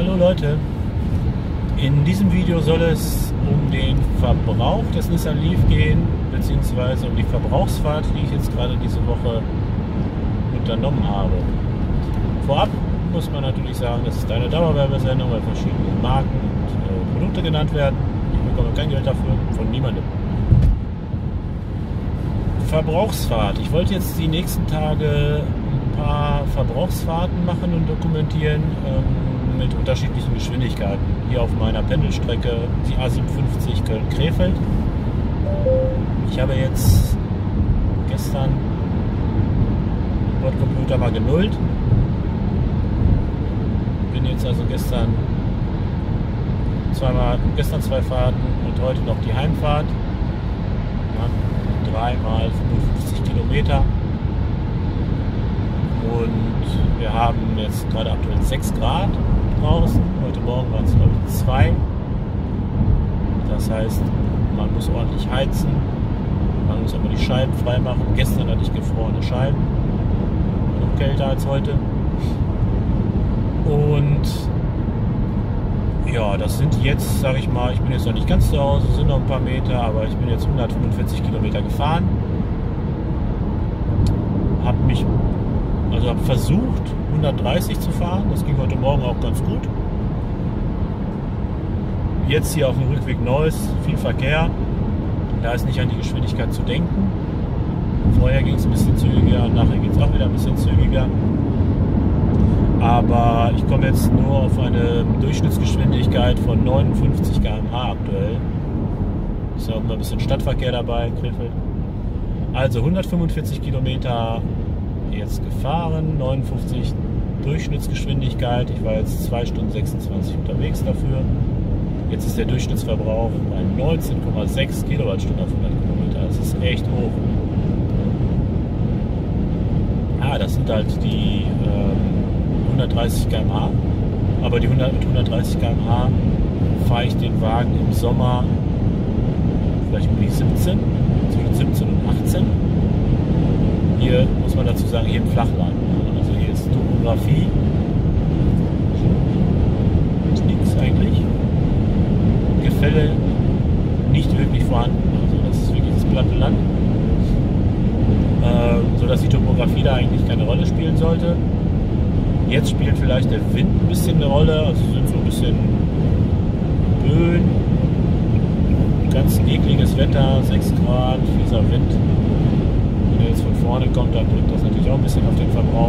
Hallo Leute, in diesem Video soll es um den Verbrauch des Nissan Leaf gehen, beziehungsweise um die Verbrauchsfahrt, die ich jetzt gerade diese Woche unternommen habe. Vorab muss man natürlich sagen, das ist eine Dauerwerbesendung, weil verschiedene Marken und Produkte genannt werden. Ich bekomme kein Geld dafür, von niemandem. Verbrauchsfahrt. Ich wollte jetzt die nächsten Tage ein paar Verbrauchsfahrten machen und dokumentieren mit unterschiedlichen Geschwindigkeiten. Hier auf meiner Pendelstrecke, die A57 Köln-Krefeld. Ich habe jetzt gestern den Bordcomputer mal genullt. Bin jetzt also gestern zwei Fahrten und heute noch die Heimfahrt. Ja, 3 mal 55 Kilometer. Und wir haben jetzt gerade aktuell 6 Grad draußen. Heute Morgen waren es glaube ich 2. Das heißt, man muss ordentlich heizen. Man muss aber die Scheiben frei machen. Gestern hatte ich gefrorene Scheiben. Noch kälter als heute. Und ja, das sind jetzt, sage ich mal, ich bin jetzt noch nicht ganz zu Hause, sind noch ein paar Meter, aber ich bin jetzt 145 Kilometer gefahren. Habe versucht 130 zu fahren, das ging heute Morgen auch ganz gut. Jetzt hier auf dem Rückweg Neuss, viel Verkehr, da ist nicht an die Geschwindigkeit zu denken. Vorher ging es ein bisschen zügiger, nachher geht es auch wieder ein bisschen zügiger. Aber ich komme jetzt nur auf eine Durchschnittsgeschwindigkeit von 59 km/h aktuell. Ist ja auch immer ein bisschen Stadtverkehr dabei, Krefeld. Also 145 Kilometer jetzt gefahren, 59 Durchschnittsgeschwindigkeit. Ich war jetzt 2 Stunden 26 unterwegs dafür. Jetzt ist der Durchschnittsverbrauch bei 19,6 Kilowattstunden auf 100 Kilometer. Das ist echt hoch. Ja, das sind halt die 130 km/h. Aber mit 130 km/h fahre ich den Wagen im Sommer vielleicht um die 17, zwischen 17 und 18. Hier muss man dazu sagen, hier im Flachland. Also hier ist Topografie. Nichts eigentlich. Gefälle nicht wirklich vorhanden. Also das ist wirklich das platte Land. Sodass die Topografie da eigentlich keine Rolle spielen sollte. Jetzt spielt vielleicht der Wind ein bisschen eine Rolle. Also sind so ein bisschen Böen. Ganz ekliges Wetter, 6 Grad, fieser Wind. Wenn er jetzt von vorne kommt, dann drückt das natürlich auch ein bisschen auf den Verbrauch.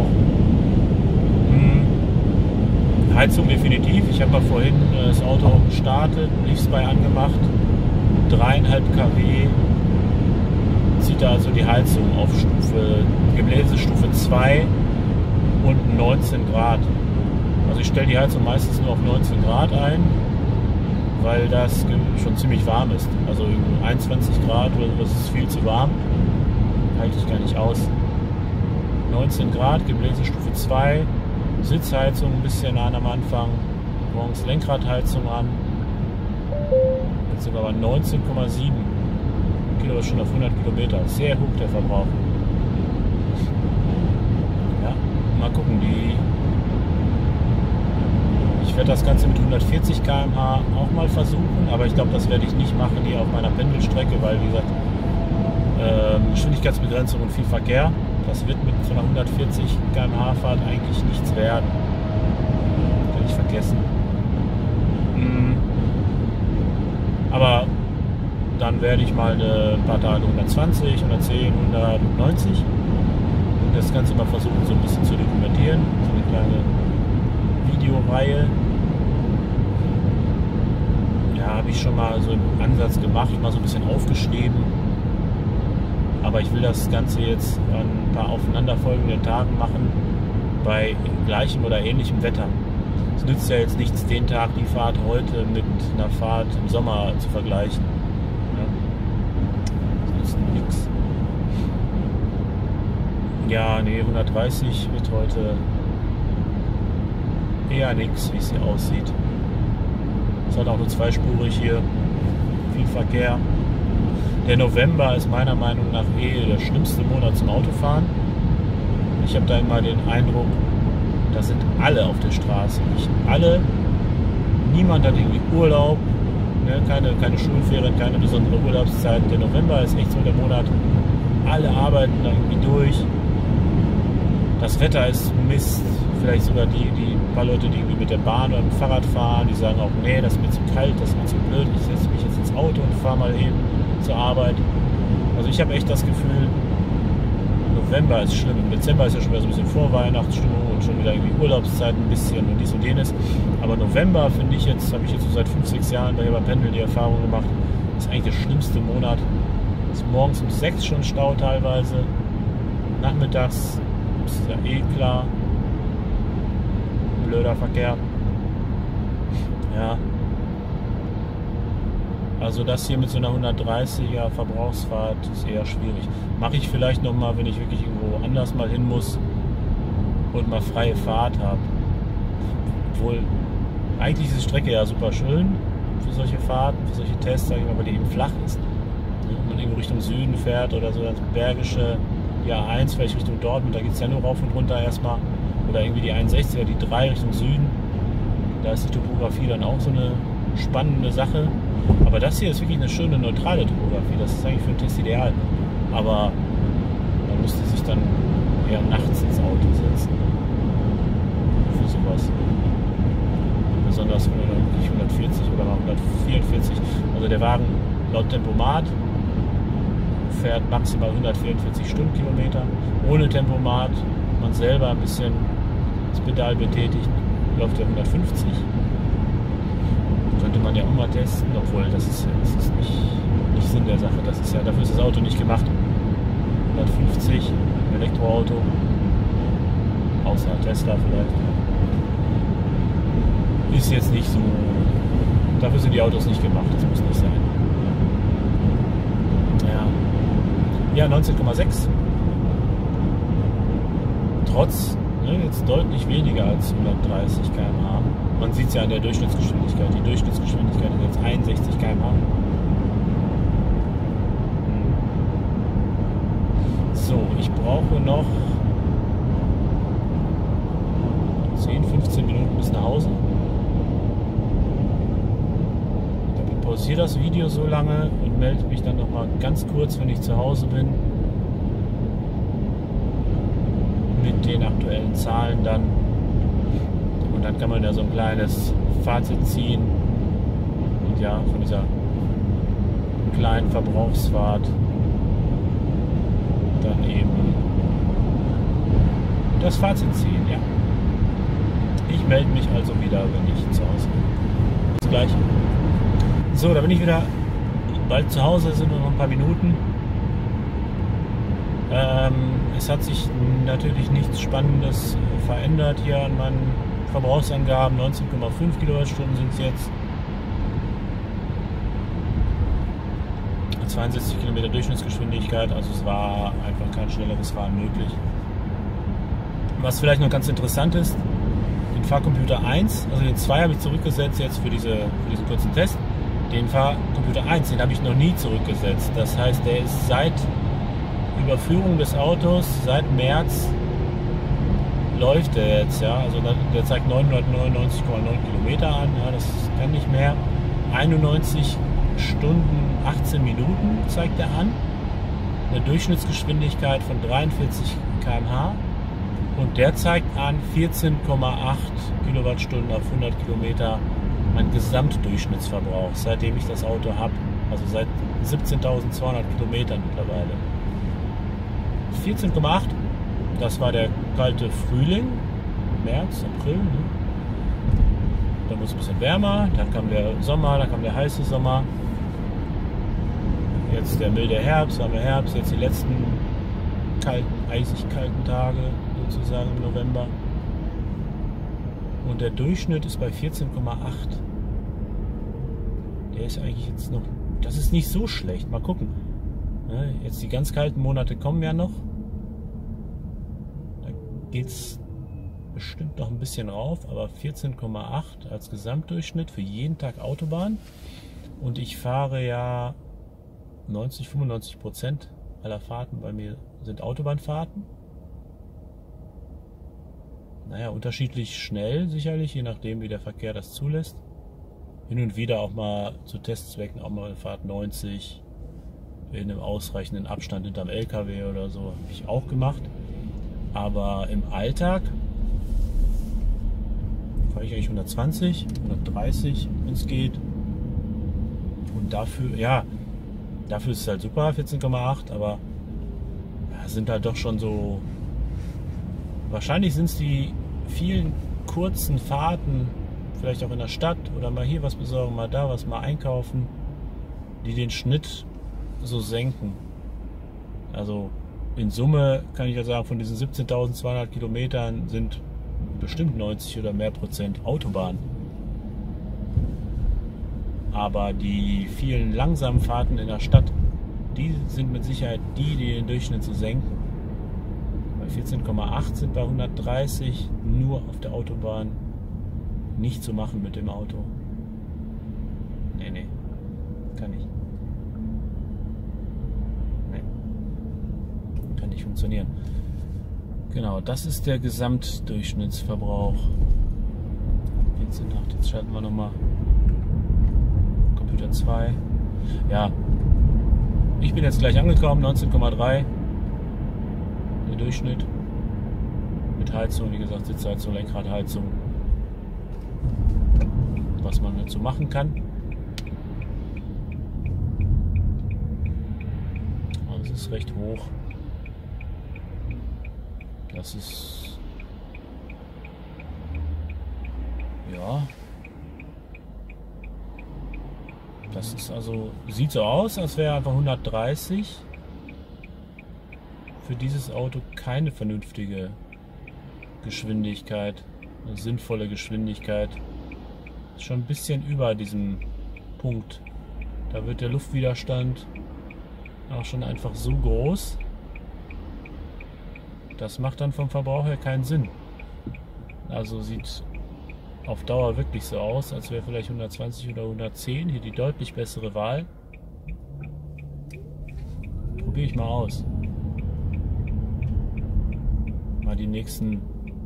Heizung definitiv. Ich habe mal vorhin das Auto gestartet, Leaf-Spy angemacht. 3,5 kW zieht da also die Heizung auf Gebläsestufe 2 und 19 Grad. Also ich stelle die Heizung meistens nur auf 19 Grad ein, weil das schon ziemlich warm ist. Also 21 Grad oder so, das ist viel zu warm. Halte ich gar nicht aus. 19 Grad, Gebläsestufe 2, Sitzheizung ein bisschen an am Anfang, morgens Lenkradheizung an. Jetzt sind wir aber 19,7 Kilowattstunden auf 100 Kilometer. Sehr hoch der Verbrauch. Ja, mal gucken, ich werde das Ganze mit 140 km/h auch mal versuchen, aber ich glaube, das werde ich nicht machen hier auf meiner Pendelstrecke, weil wie gesagt, Geschwindigkeitsbegrenzung und viel Verkehr. Das wird mit so einer 140 km/h Fahrt eigentlich nichts werden. Kann ich vergessen. Aber dann werde ich mal ein paar Tage 120, 110, 190 und das Ganze mal versuchen so ein bisschen zu dokumentieren. So eine kleine Videoreihe. Ja, habe ich schon mal so einen Ansatz gemacht, mal so ein bisschen aufgeschrieben. Aber ich will das Ganze jetzt an ein paar aufeinanderfolgenden Tagen machen, bei gleichem oder ähnlichem Wetter. Es nützt ja jetzt nichts, den Tag, die Fahrt heute mit einer Fahrt im Sommer zu vergleichen. Ja. Das nützt nichts. Ja, nee, 130 wird heute eher nichts, wie es hier aussieht. Es ist halt auch nur zweispurig hier, viel Verkehr. Der November ist meiner Meinung nach der schlimmste Monat zum Autofahren. Ich habe da immer den Eindruck, da sind alle auf der Straße. Nicht alle, Niemand hat irgendwie Urlaub, ne? Keine Schulferien, keine besondere Urlaubszeit. Der November ist echt so der Monat, alle arbeiten da irgendwie durch. Das Wetter ist Mist. Vielleicht sogar die paar Leute, die irgendwie mit der Bahn oder mit dem Fahrrad fahren, die sagen auch, nee, das ist mir zu kalt, das ist mir zu blöd, ich setze mich jetzt ins Auto und fahre mal eben zur Arbeit. Also ich habe echt das Gefühl, November ist schlimm. Im Dezember ist ja schon wieder so ein bisschen Vorweihnachtsstimmung und schon wieder irgendwie Urlaubszeit ein bisschen und dies und jenes. Aber November finde ich jetzt, habe ich jetzt so seit 5, 6 Jahren bei Pendeln die Erfahrung gemacht, ist eigentlich der schlimmste Monat. Ist morgens um 6 schon Stau teilweise, nachmittags ist ja eh klar. Blöder Verkehr. Ja. Also das hier mit so einer 130er Verbrauchsfahrt ist eher schwierig. Mache ich vielleicht nochmal, wenn ich wirklich irgendwo anders mal hin muss und mal freie Fahrt habe. Obwohl, eigentlich ist die Strecke ja super schön für solche Fahrten, für solche Tests, sag ich mal, weil die eben flach ist. Wenn man irgendwo Richtung Süden fährt oder so, das Bergische, die A1, vielleicht Richtung Dortmund, da geht es ja nur rauf und runter erstmal. Oder irgendwie die 61er, die 3 Richtung Süden. Da ist die Topografie dann auch so eine spannende Sache. Aber das hier ist wirklich eine schöne, neutrale Topografie. Das ist eigentlich für einen Test ideal. Aber man müsste sich dann eher nachts ins Auto setzen. Für sowas. Besonders wenn man wirklich 140 oder mal 144. Also der Wagen laut Tempomat fährt maximal 144 Stundenkilometer. Ohne Tempomat, man selber ein bisschen das Pedal betätigt, läuft ja 150. Könnte man ja auch mal testen, obwohl das ist nicht Sinn der Sache. Das ist ja, dafür ist das Auto nicht gemacht. 150, ein Elektroauto, außer Tesla vielleicht. Ist jetzt nicht so. Dafür sind die Autos nicht gemacht, das muss nicht sein. Ja, 19,6. Trotz jetzt deutlich weniger als 130 km/h. Man sieht es ja an der Durchschnittsgeschwindigkeit. Die Durchschnittsgeschwindigkeit ist jetzt 61 km/h. So, ich brauche noch 10, 15 Minuten bis nach Hause. Ich pausiere das Video so lange und melde mich dann noch mal ganz kurz, wenn ich zu Hause bin, mit den aktuellen Zahlen dann. Und dann kann man ja so ein kleines Fazit ziehen und ja, von dieser kleinen Verbrauchsfahrt dann eben das Fazit ziehen, ja. Ich melde mich also wieder, wenn ich zu Hause bin. Bis gleich. So, da bin ich wieder bald zu Hause, sind nur noch ein paar Minuten. Es hat sich natürlich nichts Spannendes verändert hier an meinen Verbrauchsangaben. 19,5 Kilowattstunden sind es jetzt. 62 Kilometer Durchschnittsgeschwindigkeit, also es war einfach kein schnelleres Fahren möglich. Was vielleicht noch ganz interessant ist, den Fahrcomputer 1, also den 2 habe ich zurückgesetzt jetzt für diesen kurzen Test. Den Fahrcomputer 1, den habe ich noch nie zurückgesetzt. Das heißt, der ist seit Überführung des Autos, seit März läuft der jetzt, ja. Also der zeigt 999,9 Kilometer an, ja, das kann nicht mehr. 91 Stunden 18 Minuten zeigt er an. Eine Durchschnittsgeschwindigkeit von 43 km/h. Und der zeigt an 14,8 Kilowattstunden auf 100 Kilometer mein Gesamtdurchschnittsverbrauch, seitdem ich das Auto habe. Also seit 17.200 Kilometern mittlerweile. 14,8, das war der kalte Frühling, März, April. Ne? Da wurde es ein bisschen wärmer, dann kam der Sommer, dann kam der heiße Sommer. Jetzt der milde Herbst, haben wir Herbst, jetzt die letzten eisig kalten Tage sozusagen im November. Und der Durchschnitt ist bei 14,8. Der ist eigentlich jetzt noch, das ist nicht so schlecht. Mal gucken. Jetzt die ganz kalten Monate kommen ja noch. Da geht es bestimmt noch ein bisschen rauf, aber 14,8 als Gesamtdurchschnitt für jeden Tag Autobahn. Und ich fahre ja 95% aller Fahrten bei mir sind Autobahnfahrten. Naja, unterschiedlich schnell sicherlich, je nachdem wie der Verkehr das zulässt. hin und wieder auch mal zu Testzwecken auch mal Fahrt 90 in einem ausreichenden Abstand hinterm LKW oder so, habe ich auch gemacht. Aber im Alltag fahre ich eigentlich 120, 130, wenn es geht. Und dafür, ja, dafür ist es halt super, 14,8, aber ja, sind halt doch schon so, wahrscheinlich sind es die vielen kurzen Fahrten, vielleicht auch in der Stadt oder mal hier was besorgen, mal da was, mal einkaufen, die den Schnitt so senken. Also in Summe kann ich ja sagen, von diesen 17.200 Kilometern sind bestimmt 90 oder mehr Prozent Autobahn. Aber die vielen langsamen Fahrten in der Stadt, die sind mit Sicherheit die den Durchschnitt zu senken. Bei 14,8 sind bei 130 nur auf der Autobahn nicht zu machen mit dem Auto. Nee, kann nicht. Kann nicht funktionieren. Genau, das ist der Gesamtdurchschnittsverbrauch. 14,8, jetzt schalten wir nochmal Computer 2. Ja, ich bin jetzt gleich angekommen, 19,3 der Durchschnitt. Mit Heizung, wie gesagt, Sitzheizung, Lenkradheizung. Was man dazu machen kann. Also es ist recht hoch. Das ist, ja, das ist also, sieht so aus, als wäre einfach 130 für dieses Auto keine vernünftige Geschwindigkeit, eine sinnvolle Geschwindigkeit. Ist schon ein bisschen über diesem Punkt. Da wird der Luftwiderstand auch schon einfach so groß. Das macht dann vom Verbrauch her keinen Sinn. Also sieht auf Dauer wirklich so aus, als wäre vielleicht 120 oder 110 hier die deutlich bessere Wahl. Probiere ich mal aus. Mal die nächsten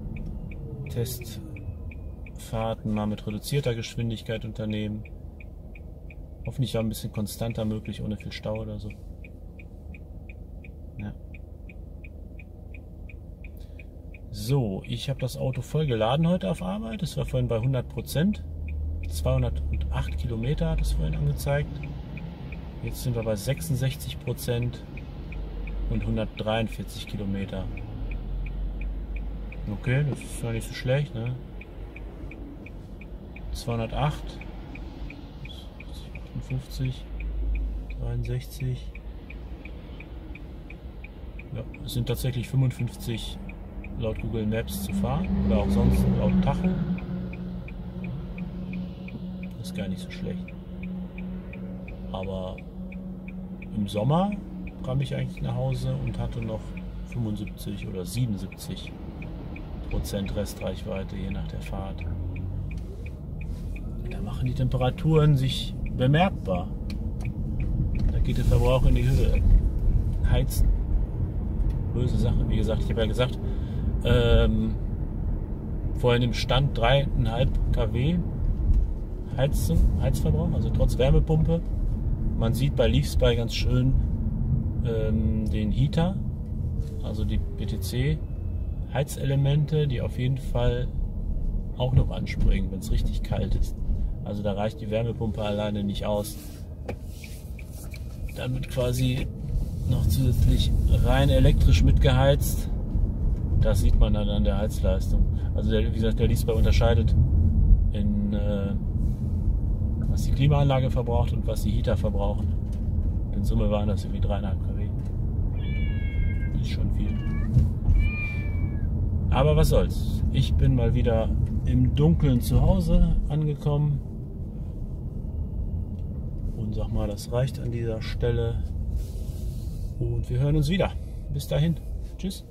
Testfahrten mal mit reduzierter Geschwindigkeit unternehmen. Hoffentlich auch ein bisschen konstanter möglich, ohne viel Stau oder so. Ja. So, ich habe das Auto voll geladen heute auf Arbeit. Es war vorhin bei 100%. 208 Kilometer hat es vorhin angezeigt. Jetzt sind wir bei 66% und 143 Kilometer. Okay, das ist ja nicht so schlecht, ne? 208, 58, 63. Ja, es sind tatsächlich 55 laut Google Maps zu fahren oder auch sonst laut Tacho. Das ist gar nicht so schlecht. Aber im Sommer kam ich eigentlich nach Hause und hatte noch 75 oder 77% Restreichweite je nach der Fahrt. Da machen die Temperaturen sich bemerkbar. Da geht der Verbrauch in die Höhe. Heizen. Böse Sache. Wie gesagt, ich habe ja gesagt, vorhin im Stand 3,5 kW Heizverbrauch, also trotz Wärmepumpe. Man sieht bei LeafSpy ganz schön den Heater, also die BTC Heizelemente, die auf jeden Fall auch noch anspringen, wenn es richtig kalt ist. Also da reicht die Wärmepumpe alleine nicht aus. Dann wird quasi noch zusätzlich rein elektrisch mitgeheizt. Das sieht man dann an der Heizleistung. Also wie gesagt, der LeafSpy unterscheidet in was die Klimaanlage verbraucht und was die Heater verbrauchen. In Summe waren das irgendwie 3,5 kW. Das ist schon viel. Aber was soll's. Ich bin mal wieder im Dunkeln zu Hause angekommen. Und sag mal, das reicht an dieser Stelle. Und wir hören uns wieder. Bis dahin. Tschüss.